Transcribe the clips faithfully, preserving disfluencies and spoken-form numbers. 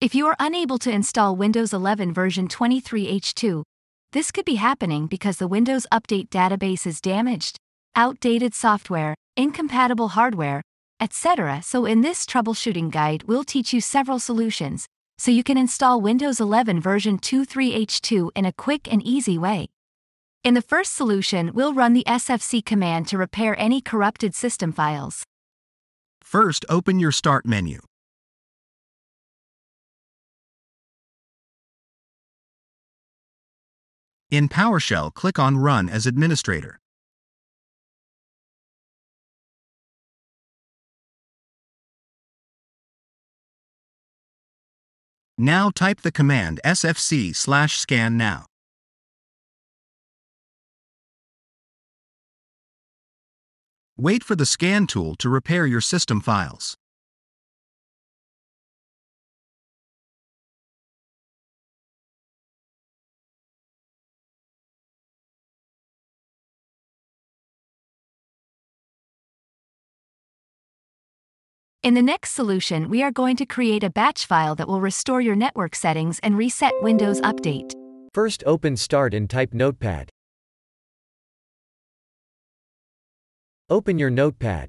If you are unable to install Windows eleven version twenty-three H two, this could be happening because the Windows Update database is damaged, outdated software, incompatible hardware, et cetera. So in this troubleshooting guide, we'll teach you several solutions, so you can install Windows eleven version twenty-three H two in a quick and easy way. In the first solution, we'll run the S F C command to repair any corrupted system files. First, open your Start menu. In PowerShell, click on Run as Administrator. Now type the command S F C slash scan now. Wait for the scan tool to repair your system files. In the next solution, we are going to create a batch file that will restore your network settings and reset Windows Update. First, open Start and type Notepad. Open your Notepad.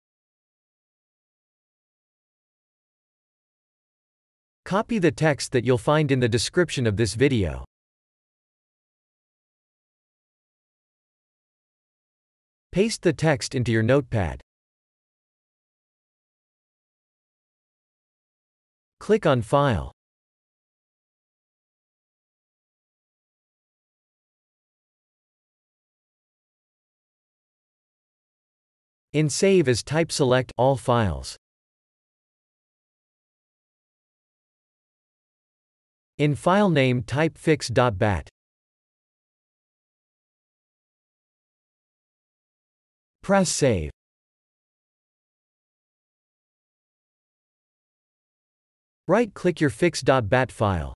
Copy the text that you'll find in the description of this video. Paste the text into your Notepad. Click on File. In Save As, type Select All Files. In file name, type fix dot bat. Press Save. Right-click your fix dot bat file.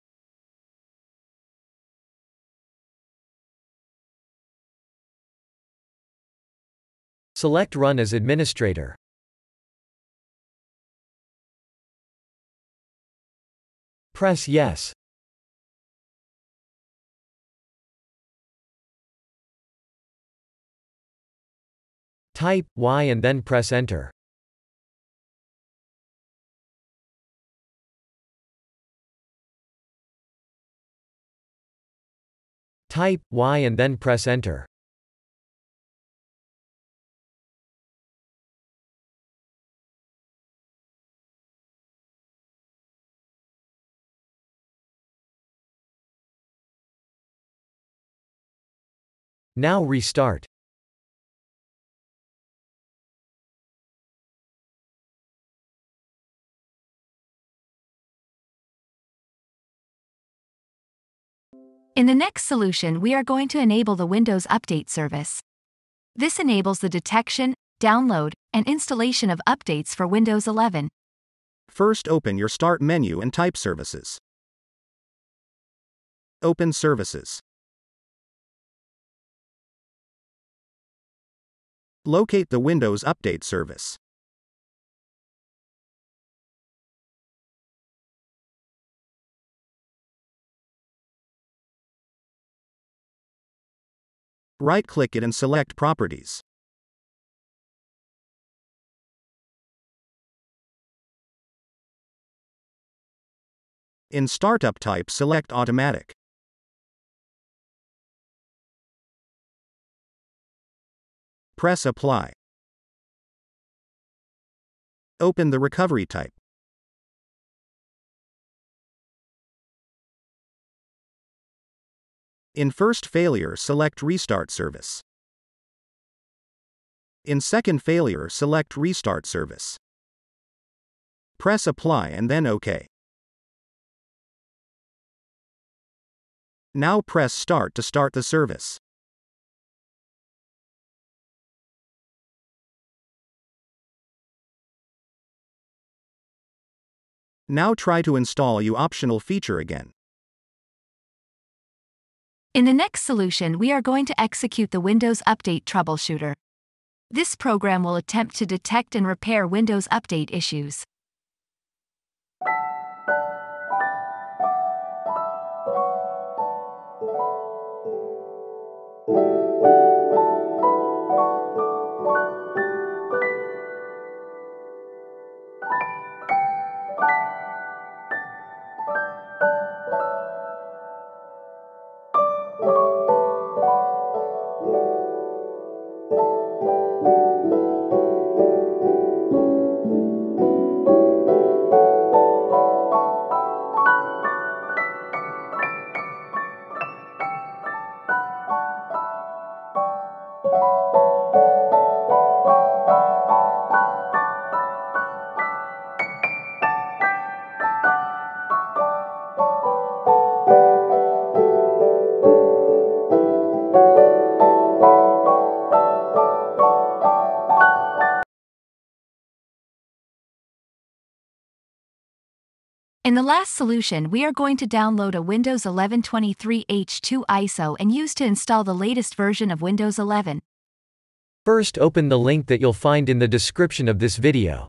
Select Run as Administrator. Press Yes. Type Y and then press Enter. Type Y and then press Enter. Now restart. In the next solution, we are going to enable the Windows Update service. This enables the detection, download, and installation of updates for Windows eleven. First, open your Start menu and type Services. Open Services. Locate the Windows Update service. Right-click it and select Properties. In Startup type, select Automatic. Press Apply. Open the Recovery type. In first failure, select Restart service. In second failure, select Restart service. Press Apply and then OK. Now press Start to start the service. Now try to install your optional feature again. In the next solution, we are going to execute the Windows Update Troubleshooter. This program will attempt to detect and repair Windows Update issues. In the last solution, we are going to download a Windows eleven twenty-three H two I S O and use to install the latest version of Windows eleven. First, open the link that you'll find in the description of this video.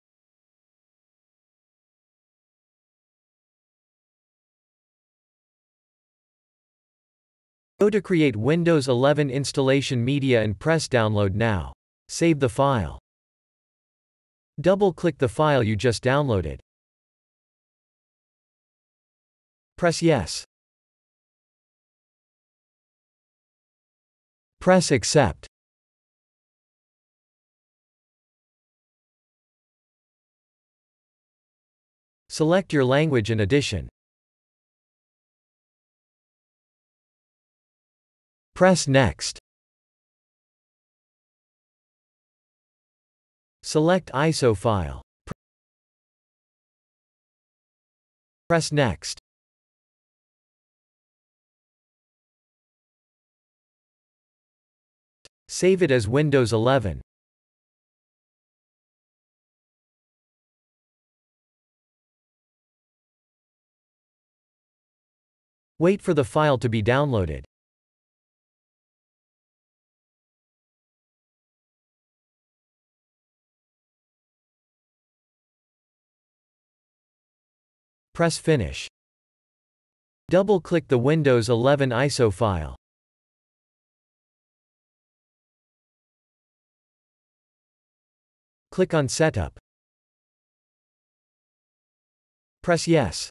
Go to Create Windows eleven Installation Media and press Download Now. Save the file. Double-click the file you just downloaded. Press Yes. Press Accept. Select your language and edition. Press Next. Select I S O file. Press Next. Save it as Windows eleven. Wait for the file to be downloaded. Press Finish. Double-click the Windows eleven I S O file. Click on Setup. Press Yes.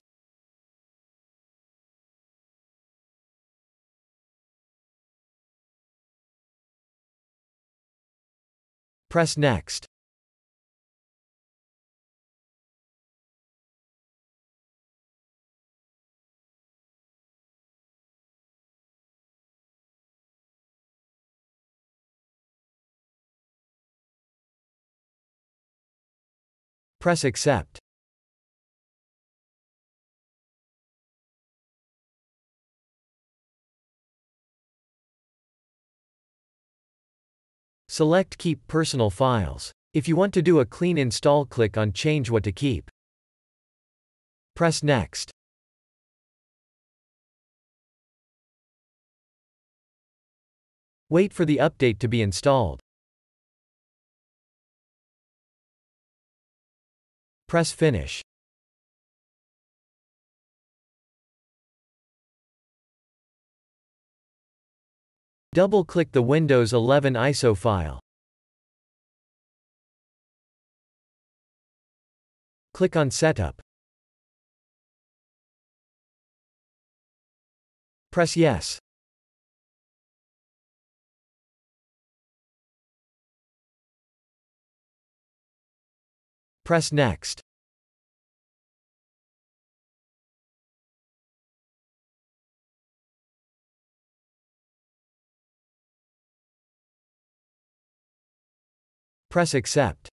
Press Next. Press Accept. Select Keep Personal Files. If you want to do a clean install, click on Change What to Keep. Press Next. Wait for the update to be installed. Press Finish. Double-click the Windows eleven I S O file. Click on Setup. Press Yes. Press Next. Press Accept.